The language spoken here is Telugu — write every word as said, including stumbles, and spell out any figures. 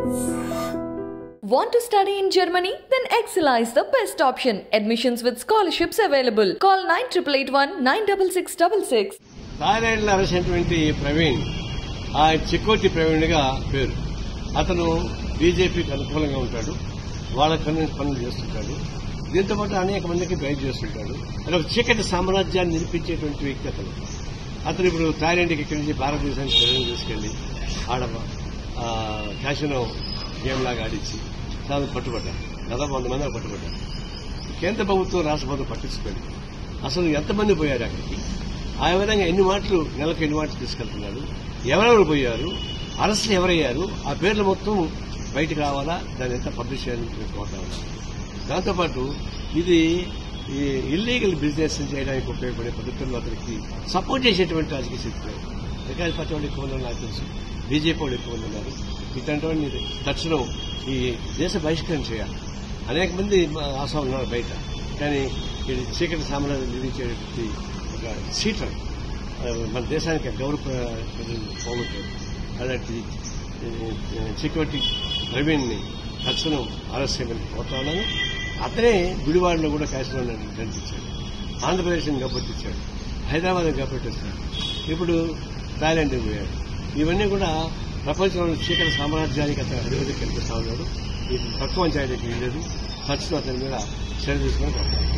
Want to study in Germany? Then Excella is the best option. Admissions with scholarships available. Call nine eight eight one nine six six six six. Thailand లో అరెస్టైనటువంటి ప్రవీణ్ ఆ చికోటి ప్రవీణ్ గా పేరు. అతను బీజేపీకి అనుకూలంగా ఉంటాడు, వాళ్ళ కన్విన్స్ పనులు చేస్తుంటాడు. దీంతో పాటు అనేక మందికి గైడ్ చేస్తుంటాడు. అదొక చీకటి సామ్రాజ్యాన్ని నిర్మించేటువంటి వ్యక్తి అతను. అతను ఇప్పుడు థాయిలాండ్కి ఇక్కడి నుంచి భారతదేశానికి ప్రజలు తీసుకెళ్లి ఆడ క్యాసినో గేమ్ లాగా ఆడించి చాలా పట్టుబడ్డారు. దాదాపు వంద మంది పట్టుబడ్డారు. కేంద్ర ప్రభుత్వం రాష్ట్ర ప్రభుత్వం పట్టించుకోండి. అసలు ఎంతమంది పోయారు అక్కడికి, ఆ విధంగా ఎన్ని మాటలు నెలకు ఎన్ని మాటలు తీసుకెళ్తున్నారు, ఎవరెవరు పోయారు, అరెస్టులు ఎవరయ్యారు, ఆ పేర్లు మొత్తం బయటకు రావాలా, దాన్ని ఎంత పబ్లిష్ చేయాలని కోరుతా ఉన్నారు. దాంతోపాటు ఇది ఈ ఇల్లీగల్ బిజినెస్ చేయడానికి ఉపయోగపడే పద్ధతుల్లో అతనికి సపోర్ట్ చేసేటువంటి రాజకీయ శక్తులు వికాస్ పార్టీ వాళ్ళు ఎక్కువ ఉన్నారు, నాకు తెలుసు బీజేపీ వాళ్ళు ఎక్కువ ఉన్నారు. ఇట్లాంటి వాడిని తక్షణం ఈ దేశ బహిష్కరణ చేయాలి. అనేక మంది ఆశ ఉన్నారు బయట, కానీ ఇది చీకటి సామ్రాజ్యం నిర్మించేటువంటి ఒక సీటర్ మన దేశానికి గౌరవ పోగొట్టారు. అలాంటి చికోటి ప్రవీణ్ ని తక్షణం అరెస్ట్ చేయమని కోరుతా ఉన్నాను. అతనే గుడివాడలో కూడా క్యాసినో కనిపించాడు, ఆంధ్రప్రదేశ్ని గబ్బెట్టించాడు, హైదరాబాద్ గబ్బెట్టించాడు, ఇప్పుడు థాయిలాండ్ పోయాడు. ఇవన్నీ కూడా ప్రపంచంలో చీకటి సామ్రాజ్యానికి అతను అధిపతి కనిపిస్తా ఉన్నాడు. ఇది తక్కువ అంచనాకి లేదు. తక్షణం అతని మీద చర్య తీసుకుని